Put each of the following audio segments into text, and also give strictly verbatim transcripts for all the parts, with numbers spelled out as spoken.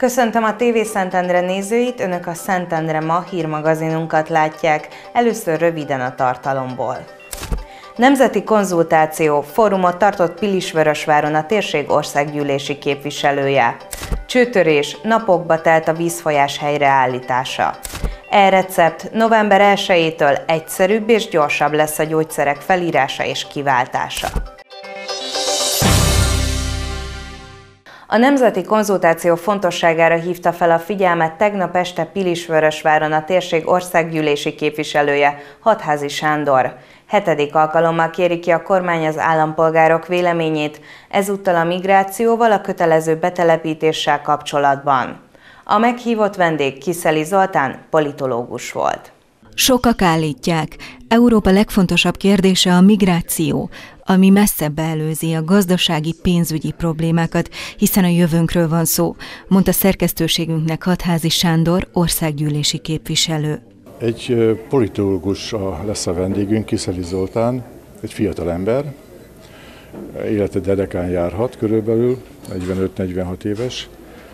Köszöntöm a té vé Szentendre nézőit, Önök a Szentendre Ma hírmagazinunkat látják, először röviden a tartalomból. Nemzeti konzultáció, fórumot tartott Pilisvörösváron a térség országgyűlési képviselője. Csőtörés, napokba telt a vízfolyás helyreállítása. E-recept, november elsejétől egyszerűbb és gyorsabb lesz a gyógyszerek felírása és kiváltása. A nemzeti konzultáció fontosságára hívta fel a figyelmet tegnap este Pilisvörösváron a térség országgyűlési képviselője, Hatházi Sándor. Hetedik alkalommal kéri ki a kormány az állampolgárok véleményét, ezúttal a migrációval, a kötelező betelepítéssel kapcsolatban. A meghívott vendég Kiszeli Zoltán politológus volt. Sokak állítják, Európa legfontosabb kérdése a migráció, ami messzebbre előzi a gazdasági, pénzügyi problémákat, hiszen a jövőnkről van szó, mondta szerkesztőségünknek Hatházi Sándor, országgyűlési képviselő. Egy politológus lesz a vendégünk, Kiszeli Zoltán, egy fiatal ember, élete derekán járhat körülbelül, negyvenöt-negyvenhat éves.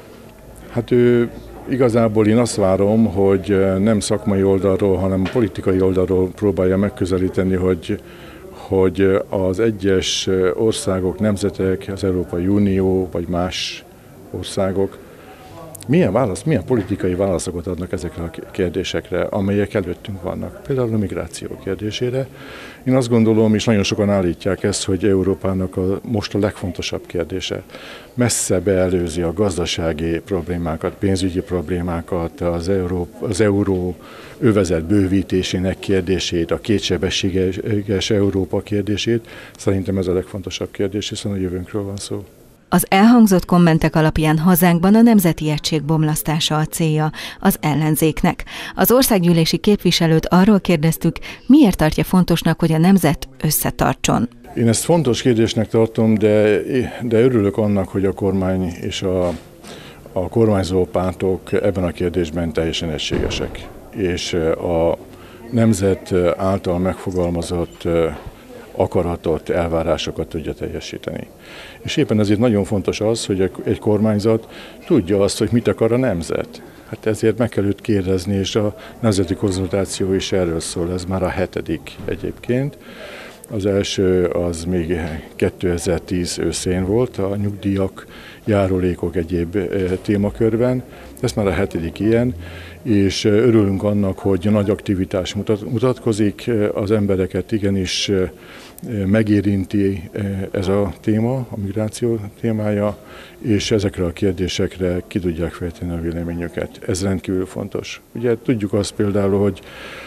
Hát ő igazából én azt várom, hogy nem szakmai oldalról, hanem politikai oldalról próbálja megközelíteni, hogy, hogy az egyes országok, nemzetek, az Európai Unió vagy más országok milyen válasz, milyen politikai válaszokat adnak ezekre a kérdésekre, amelyek előttünk vannak. Például a migráció kérdésére. Én azt gondolom, és nagyon sokan állítják ezt, hogy Európának a, most a legfontosabb kérdése. Messze beelőzi a gazdasági problémákat, pénzügyi problémákat, az euró, az euró övezet bővítésének kérdését, a kétsebességes Európa kérdését. Szerintem ez a legfontosabb kérdés, hiszen a jövőnkről van szó. Az elhangzott kommentek alapján hazánkban a nemzeti egység bomlasztása a célja az ellenzéknek. Az országgyűlési képviselőt arról kérdeztük, miért tartja fontosnak, hogy a nemzet összetartson. Én ezt fontos kérdésnek tartom, de, de örülök annak, hogy a kormány és a, a kormányzó pártok ebben a kérdésben teljesen egységesek. És a nemzet által megfogalmazott akaratot, elvárásokat tudja teljesíteni. És éppen ezért nagyon fontos az, hogy egy kormányzat tudja azt, hogy mit akar a nemzet. Hát ezért meg kell őt kérdezni, és a nemzeti konzultáció is erről szól, ez már a hetedik egyébként. Az első az még kétezer-tíz őszén volt, a nyugdíjak, járulékok egyéb témakörben, ez már a hetedik ilyen, és örülünk annak, hogy nagy aktivitás mutat, mutatkozik, az embereket igenis megérinti ez a téma, a migráció témája, és ezekre a kérdésekre ki tudják fejteni a véleményüket. Ez rendkívül fontos. Ugye tudjuk azt például, hogy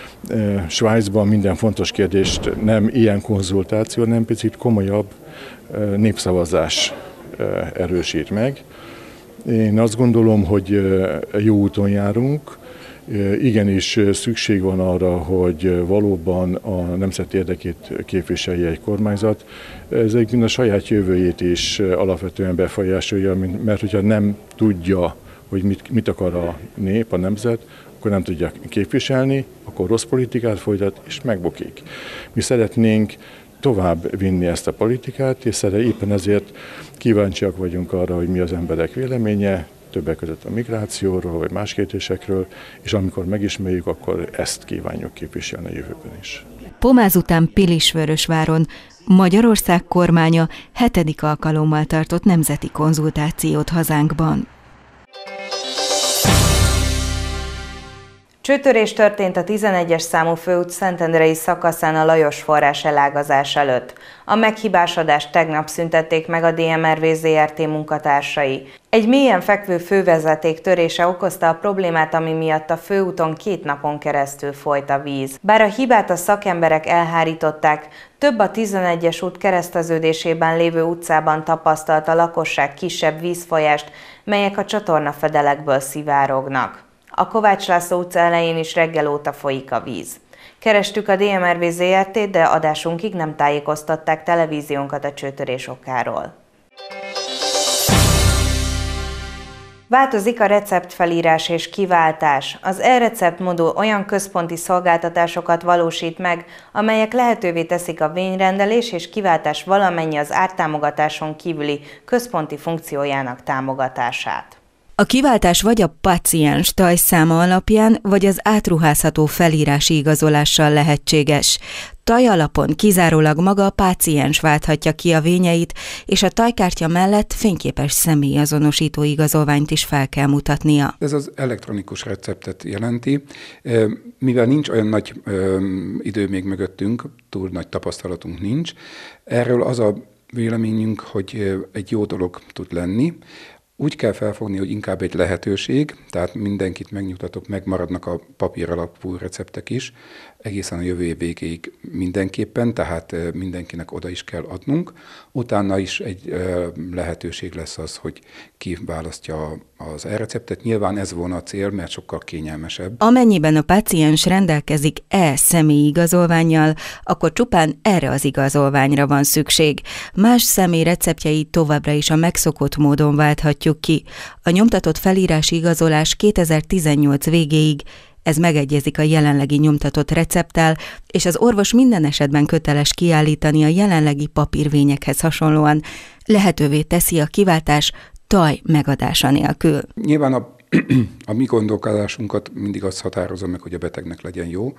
Svájcban minden fontos kérdést nem ilyen konzultáció, nem picit komolyabb népszavazás erősít meg. Én azt gondolom, hogy jó úton járunk. Igenis szükség van arra, hogy valóban a nemzet érdekét képviselje egy kormányzat. Ez egyébként a saját jövőjét is alapvetően befolyásolja, mert hogyha nem tudja, hogy mit, mit akar a nép, a nemzet, akkor nem tudja képviselni, akkor rossz politikát folytat, és megbukik. Mi szeretnénk tovább vinni ezt a politikát, és éppen ezért kíváncsiak vagyunk arra, hogy mi az emberek véleménye, többek között a migrációról, vagy más kérdésekről, és amikor megismerjük, akkor ezt kívánjuk képviselni a jövőben is. Pomáz után Pilisvörösváron Magyarország kormánya hetedik alkalommal tartott nemzeti konzultációt hazánkban. Csőtörés történt a tizenegyes számú főút szentendrei szakaszán a Lajos forrás elágazás előtt. A meghibásodást tegnap szüntették meg a dé em er vé zé er té munkatársai. Egy mélyen fekvő fővezeték törése okozta a problémát, ami miatt a főúton két napon keresztül folyt a víz. Bár a hibát a szakemberek elhárították, több a tizenegyes út kereszteződésében lévő utcában tapasztalt a lakosság kisebb vízfolyást, melyek a csatornafedelekből szivárognak. A Kovács László utca elején is reggel óta folyik a víz. Kerestük a dé em er vé zé er té-t, de adásunkig nem tájékoztatták televíziónkat a csőtörés okáról. Változik a receptfelírás és kiváltás. Az e-recept modul olyan központi szolgáltatásokat valósít meg, amelyek lehetővé teszik a vényrendelés és kiváltás valamennyi az ártámogatáson kívüli központi funkciójának támogatását. A kiváltás vagy a páciens tajszáma alapján, vagy az átruházható felírási igazolással lehetséges. Taj alapon kizárólag maga a páciens válthatja ki a vényeit, és a tajkártya mellett fényképes személyazonosító igazolványt is fel kell mutatnia. Ez az elektronikus receptet jelenti. Mivel nincs olyan nagy idő még mögöttünk, túl nagy tapasztalatunk nincs, erről az a véleményünk, hogy egy jó dolog tud lenni. Úgy kell felfogni, hogy inkább egy lehetőség, tehát mindenkit megnyugtatok, megmaradnak a papír alapú receptek is, egészen a jövő év végéig mindenképpen, tehát mindenkinek oda is kell adnunk. Utána is egy lehetőség lesz az, hogy ki választja az e-receptet. Nyilván ez volna a cél, mert sokkal kényelmesebb. Amennyiben a páciens rendelkezik e-személyi igazolvánnyal, akkor csupán erre az igazolványra van szükség. Más személy receptjeit továbbra is a megszokott módon válthatjuk ki. A nyomtatott felírási igazolás kétezer-tizennyolc végéig, ez megegyezik a jelenlegi nyomtatott recepttel, és az orvos minden esetben köteles kiállítani a jelenlegi papírvényekhez hasonlóan, lehetővé teszi a kiváltás taj megadása nélkül. Nyilván a, a mi gondolkodásunkat mindig azt határozza meg, hogy a betegnek legyen jó.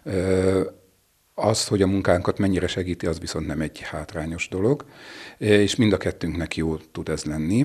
Az, hogy a munkánkat mennyire segíti, az viszont nem egy hátrányos dolog, és mind a kettőnknek jó tud ez lenni.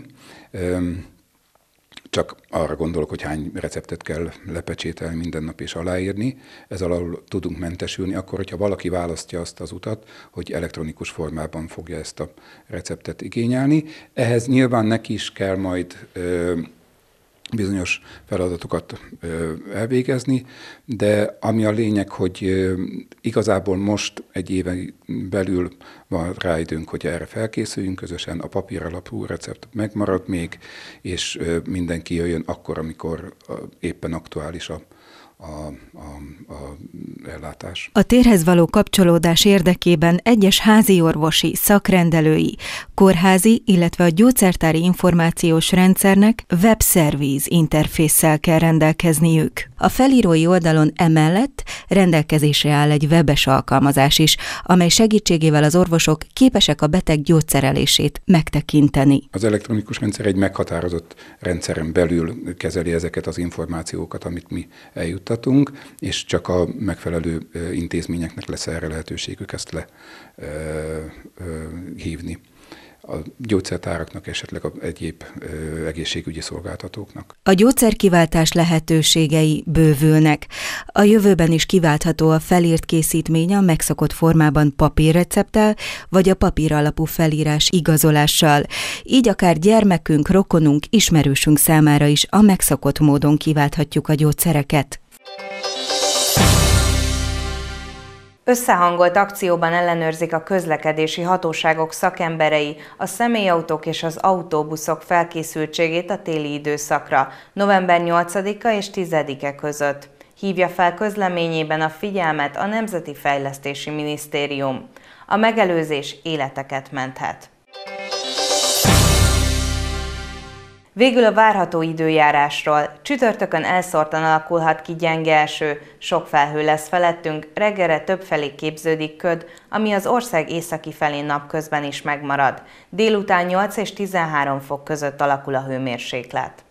Csak arra gondolok, hogy hány receptet kell lepecsételni minden nap és aláírni, ez alól tudunk mentesülni, akkor, hogyha valaki választja azt az utat, hogy elektronikus formában fogja ezt a receptet igényelni. Ehhez nyilván neki is kell majd ö, bizonyos feladatokat ö, elvégezni, de ami a lényeg, hogy ö, igazából most egy éven belül van rá időnk, hogy erre felkészüljünk közösen, a papír alapú recept megmarad még, és ö, mindenki jöjjön akkor, amikor ö, éppen aktuális a A, a, a ellátás. A térhez való kapcsolódás érdekében egyes házi orvosi, szakrendelői, kórházi, illetve a gyógyszertári információs rendszernek webszerviz interfésszel kell rendelkezniük. A felírói oldalon emellett rendelkezésre áll egy webes alkalmazás is, amely segítségével az orvosok képesek a beteg gyógyszerelését megtekinteni. Az elektronikus rendszer egy meghatározott rendszeren belül kezeli ezeket az információkat, amit mi eljuttatunk, és csak a megfelelő intézményeknek lesz erre lehetőségük ezt le ö, ö, hívni. A gyógyszertáraknak, esetleg a egyéb ö, egészségügyi szolgáltatóknak. A gyógyszerkiváltás lehetőségei bővülnek. A jövőben is kiváltható a felírt készítmény a megszokott formában papírrecepttel, vagy a papír alapú felírás igazolással. Így akár gyermekünk, rokonunk, ismerősünk számára is a megszokott módon kiválthatjuk a gyógyszereket. Összehangolt akcióban ellenőrzik a közlekedési hatóságok szakemberei a személyautók és az autóbuszok felkészültségét a téli időszakra november nyolcadika és tizedike között. Hívja fel közleményében a figyelmet a Nemzeti Fejlesztési Minisztérium. A megelőzés életeket menthet. Végül a várható időjárásról. Csütörtökön elszórtan alakulhat ki gyenge eső, sok felhő lesz felettünk, reggelre többfelé képződik köd, ami az ország északi felén napközben is megmarad. Délután nyolc és tizenhárom fok között alakul a hőmérséklet.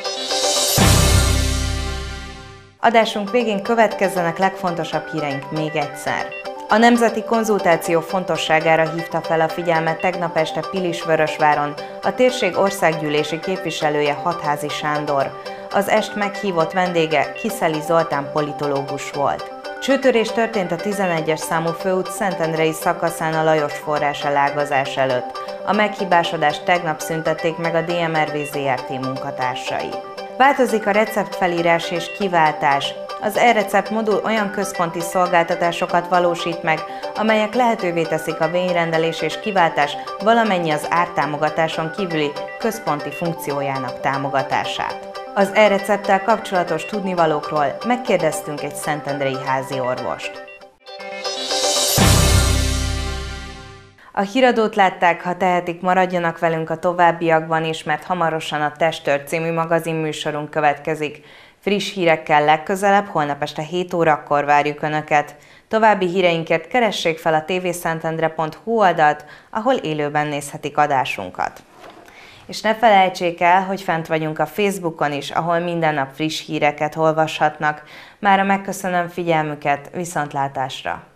Adásunk végén következzenek legfontosabb híreink még egyszer. A nemzeti konzultáció fontosságára hívta fel a figyelmet tegnap este Pilisvörösváron a térség országgyűlési képviselője Hatházi Sándor. Az est meghívott vendége Kiszeli Zoltán politológus volt. Csőtörés történt a tizenegyes számú főút Szentendrei szakaszán a Lajos forrás elágazás előtt. A meghibásodást tegnap szüntették meg a dé em er vé zé er té munkatársai. Változik a receptfelírás és kiváltás. Az e-recept modul olyan központi szolgáltatásokat valósít meg, amelyek lehetővé teszik a vényrendelés és kiváltás valamennyi az ártámogatáson kívüli központi funkciójának támogatását. Az e-recepttel kapcsolatos tudnivalókról megkérdeztünk egy szentendrei házi orvost. A híradót látták, ha tehetik, maradjanak velünk a továbbiakban is, mert hamarosan a Testőr című magazinműsorunk következik. Friss hírekkel legközelebb, holnap este hét órakor várjuk Önöket. További híreinket keressék fel a tévészentendre pont hu oldalt, ahol élőben nézhetik adásunkat. És ne felejtsék el, hogy fent vagyunk a Facebookon is, ahol minden nap friss híreket olvashatnak. Mára megköszönöm figyelmüket, viszontlátásra!